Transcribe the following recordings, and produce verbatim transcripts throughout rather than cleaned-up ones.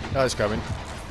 Oh, it's coming.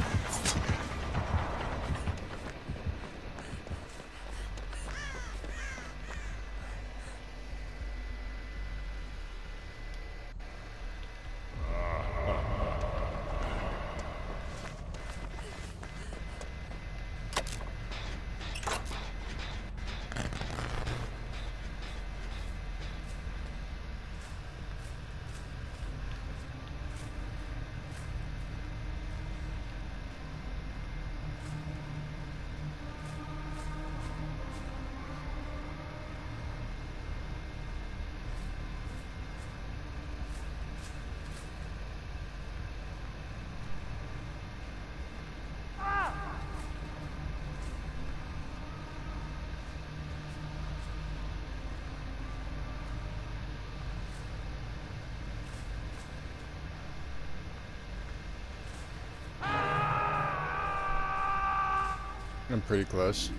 I'm pretty close.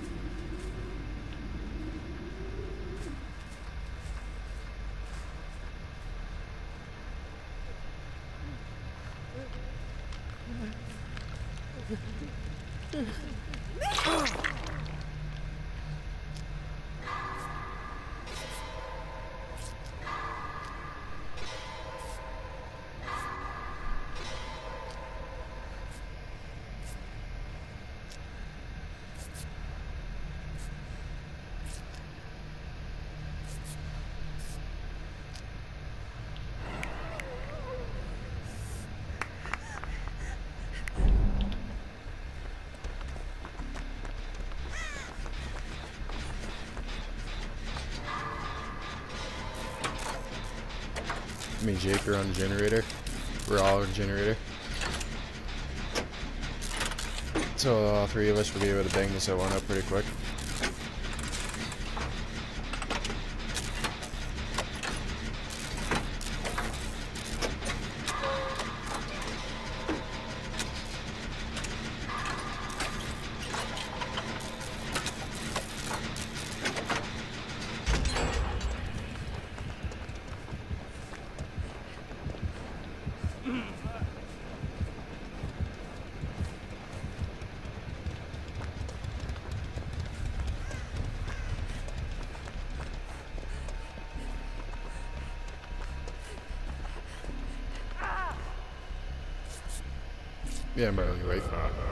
Me and Jake are on the generator. We're all on the generator. So all three of us will be able to bang this at one up pretty quick. Yeah, I'm barely awake.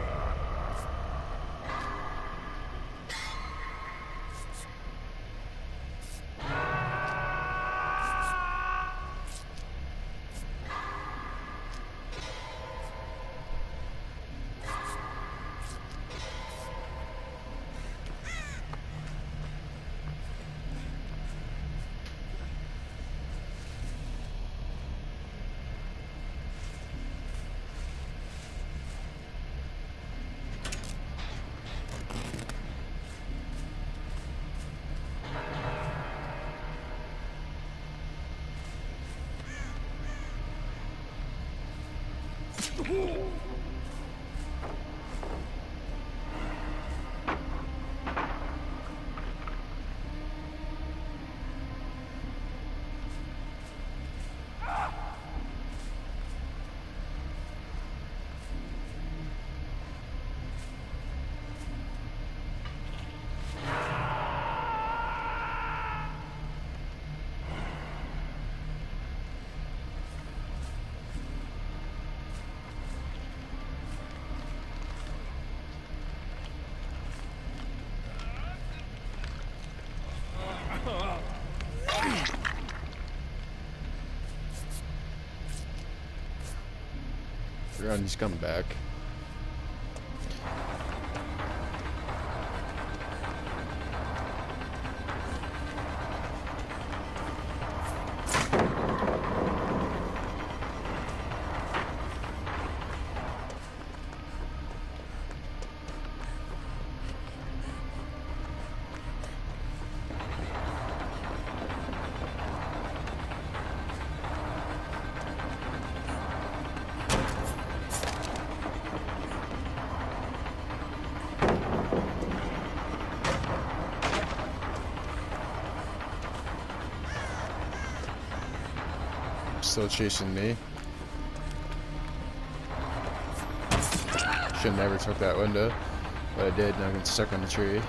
Run, he's coming back. Still chasing me. Should never took that window, but I did. Now I'm getting stuck on the tree.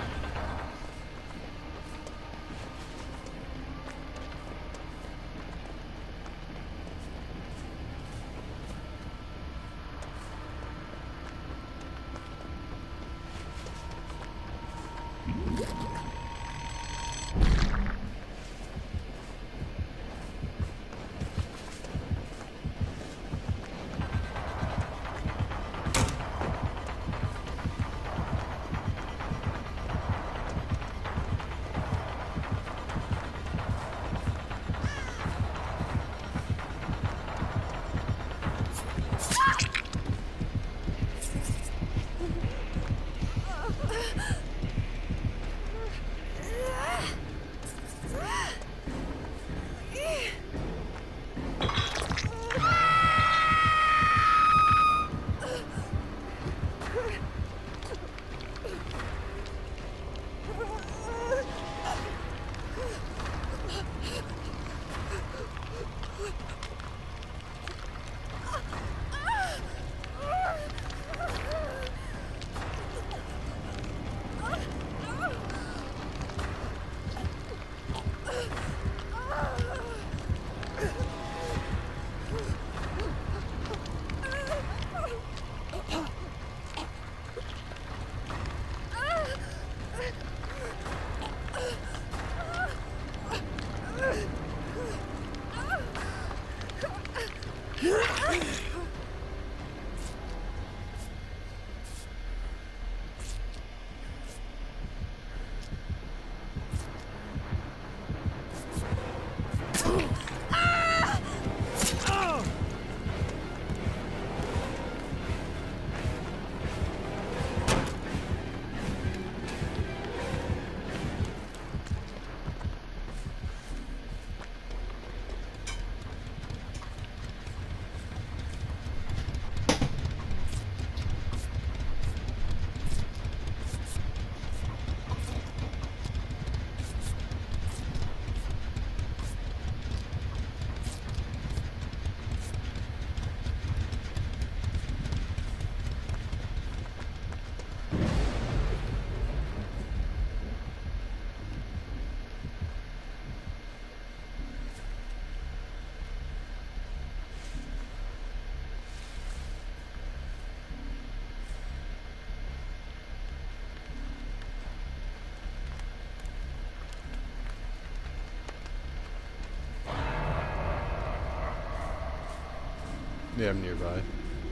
Yeah, I'm nearby.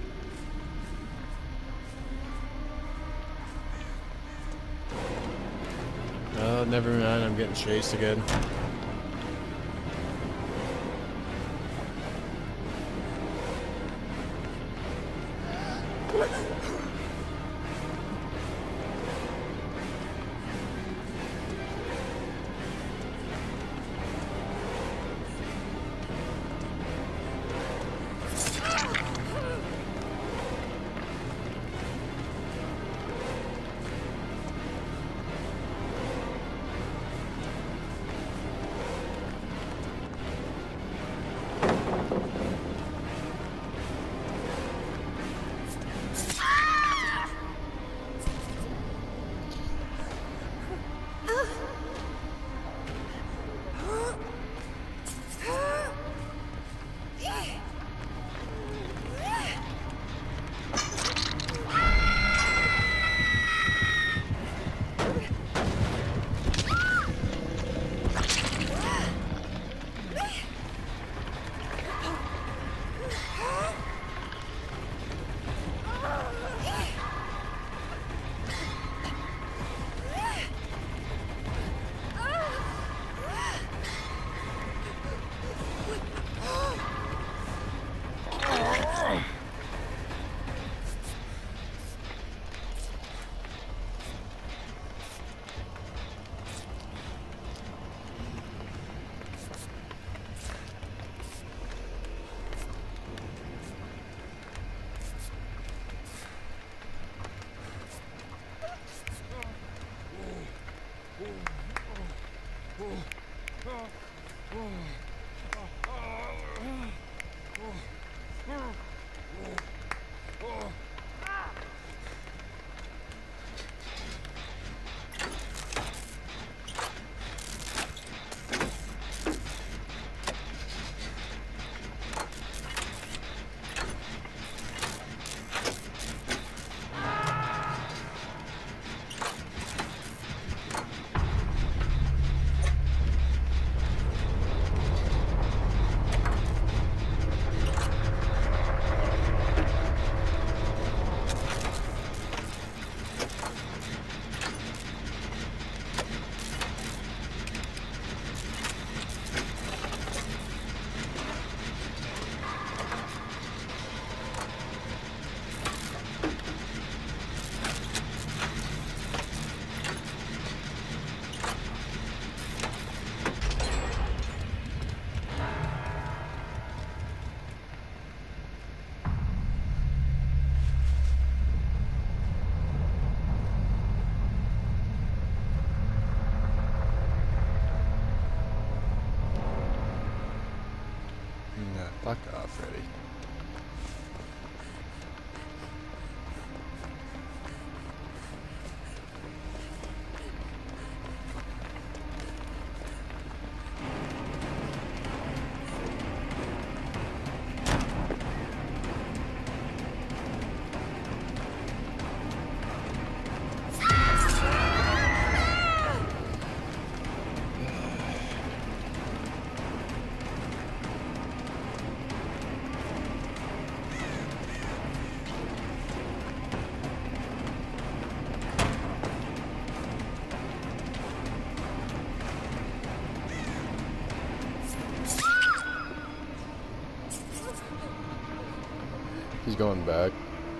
Oh, never mind. I'm getting chased again. Nah, fuck off, Freddy. He's going back.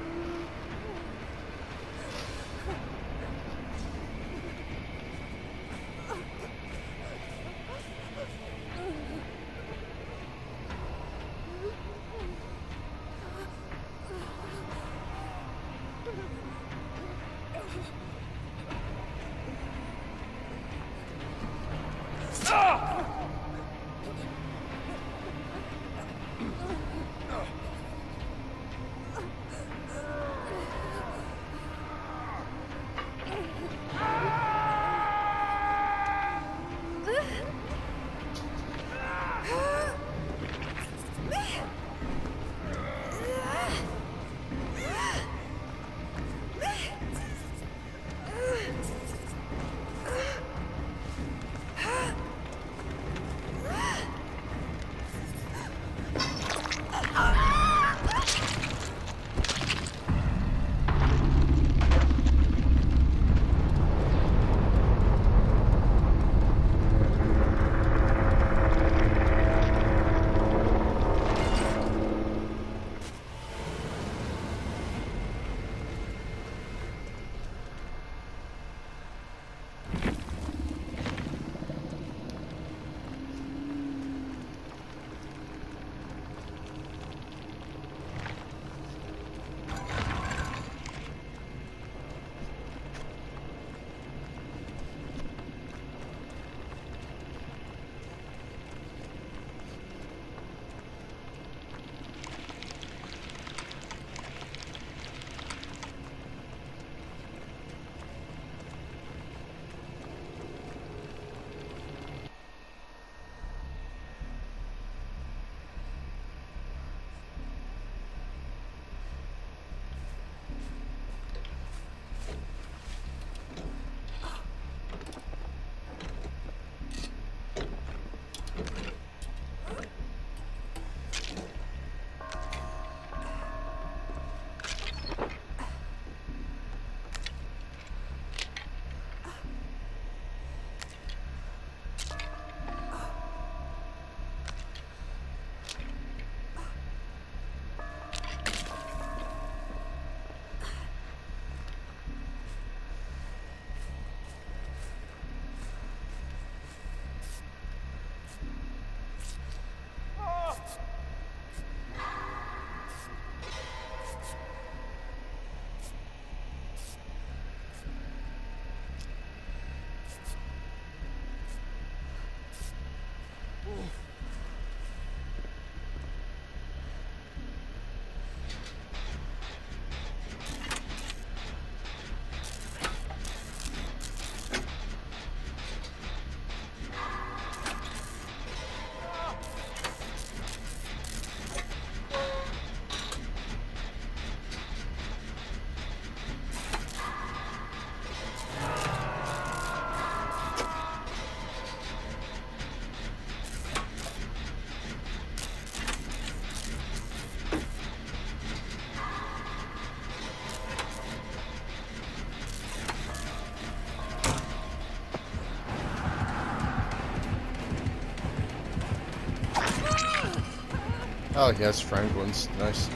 Oh, yes, Franklin's. Nice.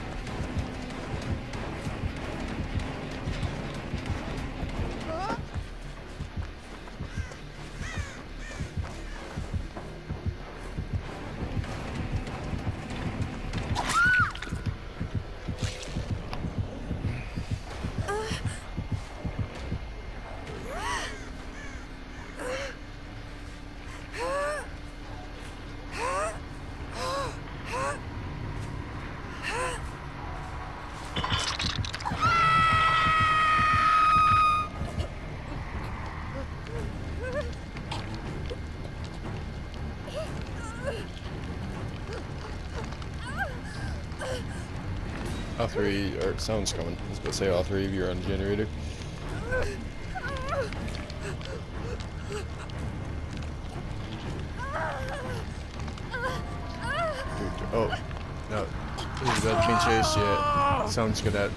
All three, or someone's coming. I was about to say all three of you are on the generator. Oh, no. He's about being chased yet. Sounds good at.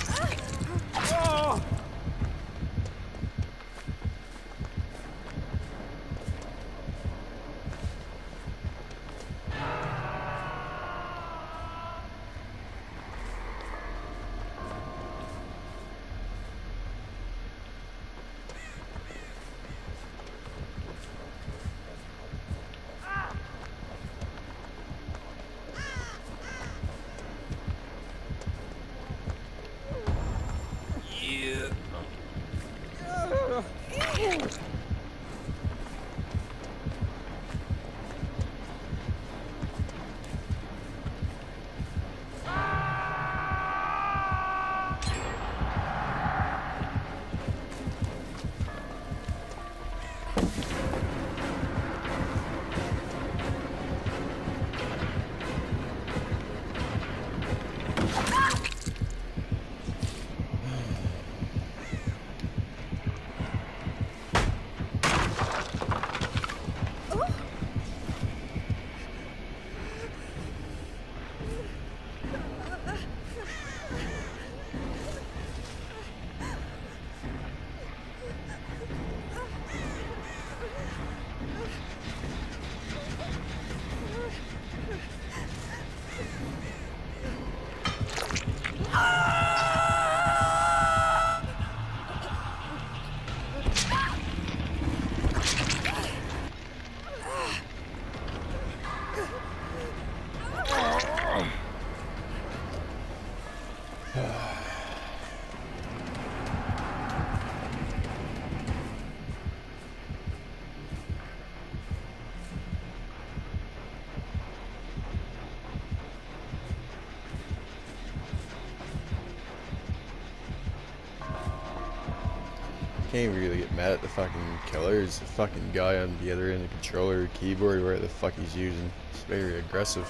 Can't really get mad at the fucking killer. It's the fucking guy on the other end of the controller or keyboard, where the fuck he's using. It's very aggressive.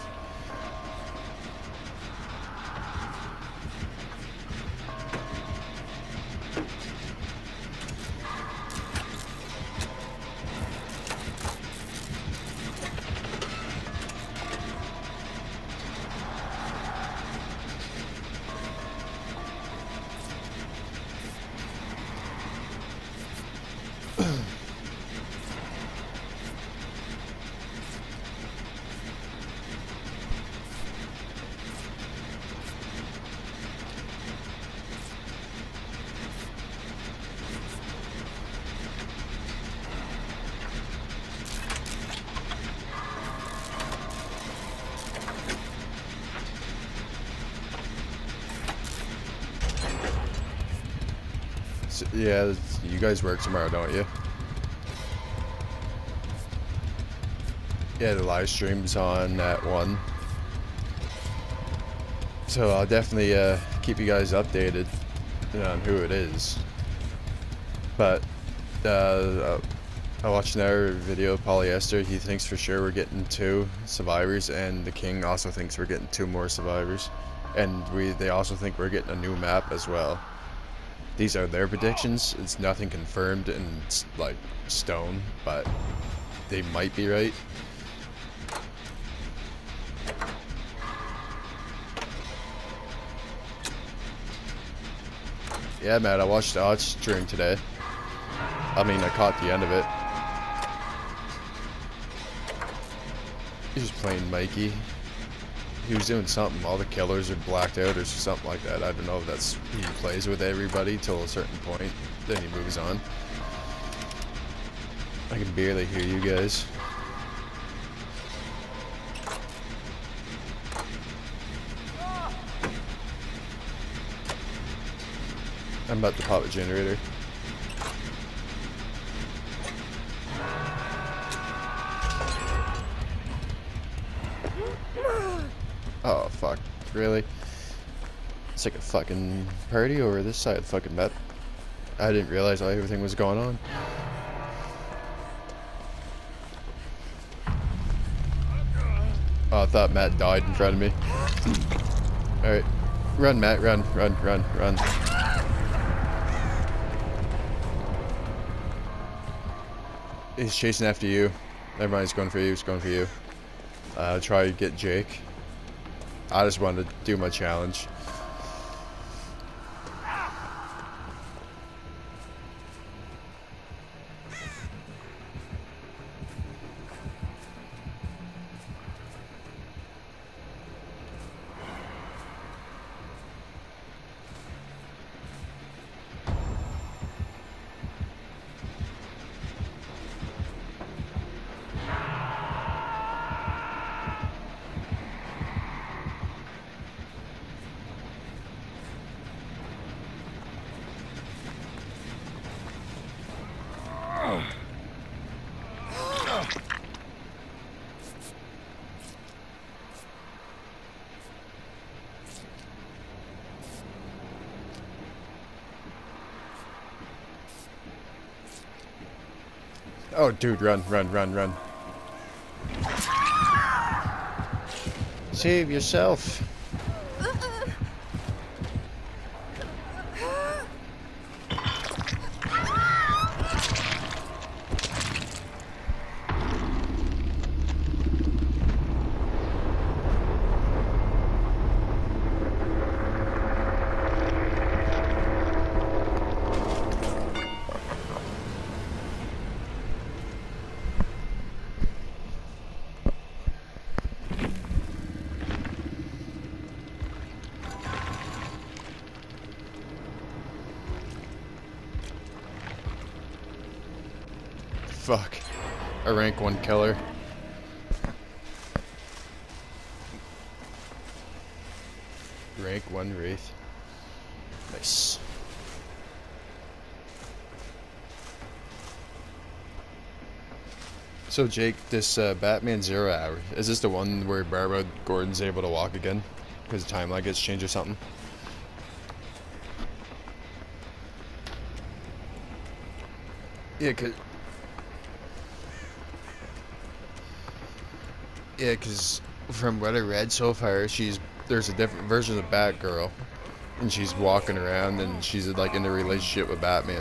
So, yeah, you guys work tomorrow, don't you? Yeah, the live stream's on at one. So I'll definitely uh, keep you guys updated on who it is. But uh, I watched another video of Polyester. He thinks for sure we're getting two survivors, and the King also thinks we're getting two more survivors. And we they also think we're getting a new map as well. These are their predictions. It's nothing confirmed in like stone, but they might be right. Yeah, man, I watched the Odd stream today. I mean, I caught the end of it. He was playing Mikey. He was doing something. All the killers are blacked out or something like that. I don't know if that's... He plays with everybody till a certain point. Then he moves on. I can barely hear you guys. I'm about to pop a generator. Oh, fuck. Really? It's like a fucking party over this side of the fucking map. I didn't realize how everything was going on. Oh, I thought Matt died in front of me. Alright. Run, Matt, run, run, run, run. He's chasing after you. Everybody's going for you, he's going for you. Uh, try to get Jake. I just wanted to do my challenge. Oh, dude, run, run, run, run. Save yourself. Fuck. A rank one killer. Rank one wraith. Nice. So Jake, this uh, Batman Zero Hour, is this the one where Barbara Gordon's able to walk again? Because the timeline gets changed or something? Yeah, cause... Yeah, because from what I read so far, she's there's a different version of Batgirl, and she's walking around, and she's like in a relationship with Batman.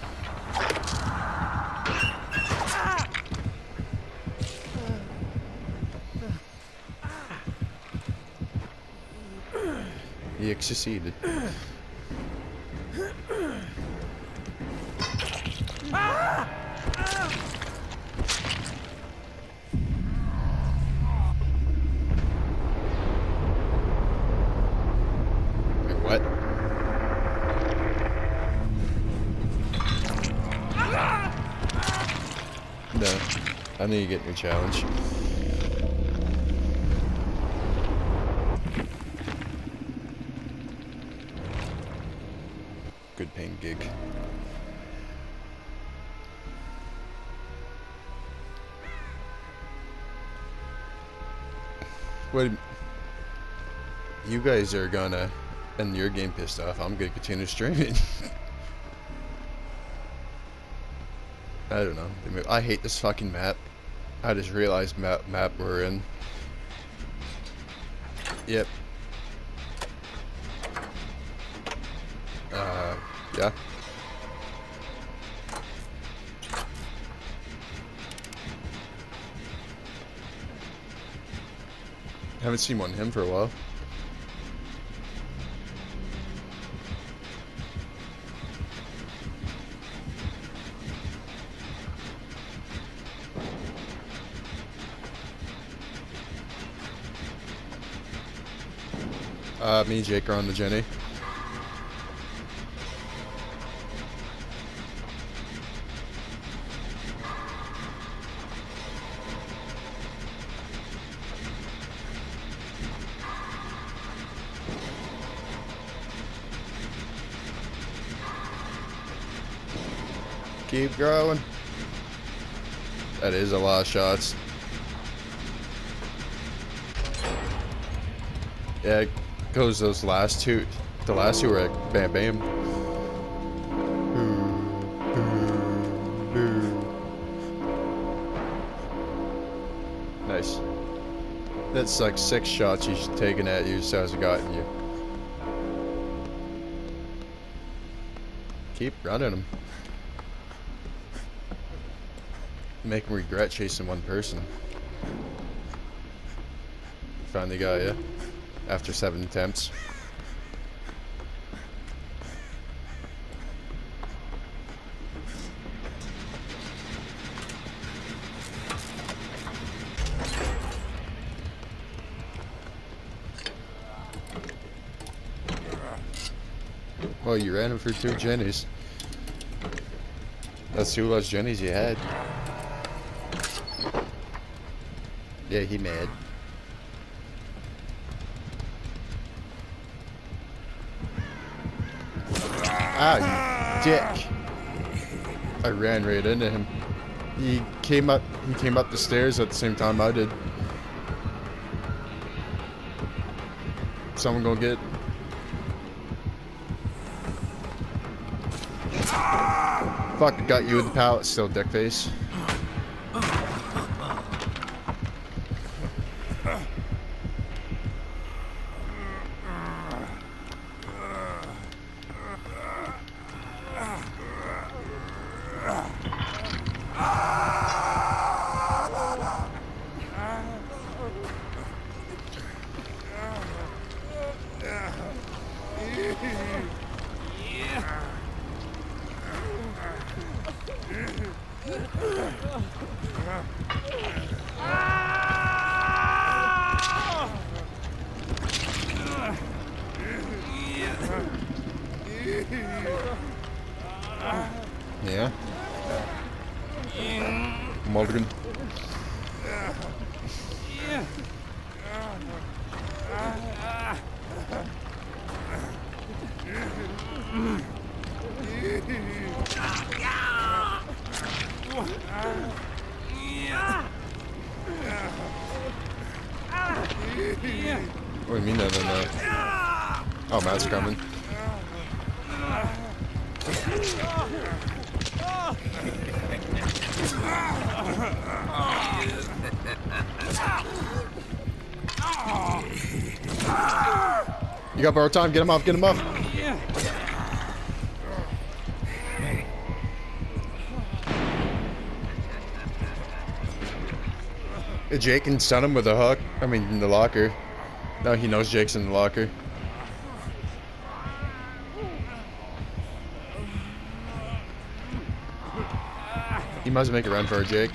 He succeeded. What? No. I need to get your challenge. Good paying gig. What? You guys are gonna end your game pissed off. I'm gonna continue streaming. I don't know. I hate this fucking map. I just realized map map we're in. Yep. Uh, yeah. Haven't seen one of him for a while. Uh, me and Jake are on the Jenny. Keep growing. That is a lot of shots. Yeah, it goes those last two. The last two were like bam bam. Nice. That's like six shots he's taken at you, so has it gotten you? Keep running him. Make him regret chasing one person. Finally got ya. After seven attempts. Well, you ran him for two Jennies. That's two less Jennies you had. Yeah, he mad. Ah, you dick. I ran right into him. He came up he came up the stairs at the same time I did. Someone gonna get Fuck, got you with the pallet still, dick face. Yeah. Mulligan. What do you mean I don't know? Oh, Matt's coming. You got borrowed time, get him off, get him off. Jake can stun him with a hook. I mean, in the locker. Now he knows Jake's in the locker. He must make a run for it, Jake.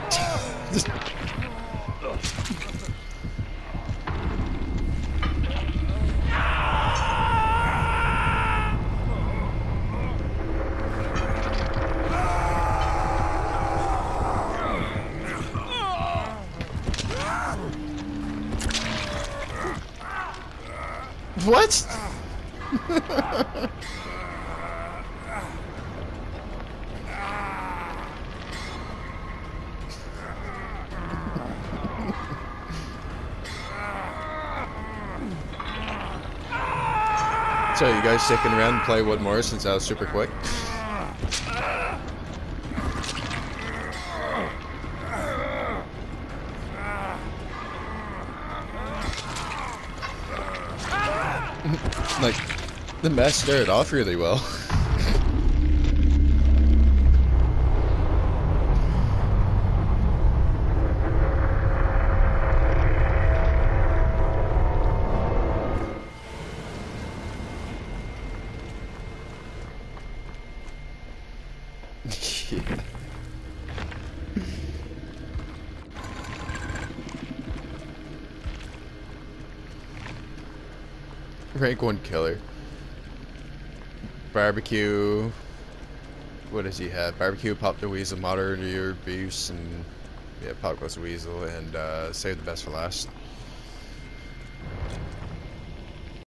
What? So you guys sticking around and play Wood more since that was super quick? Like, the mess started off really well. Yeah. Rank one killer. Barbecue. What does he have? Barbecue, Pop the Weasel, Modern Year Beefs, and yeah, Pop goes Weasel, and uh, save the best for last.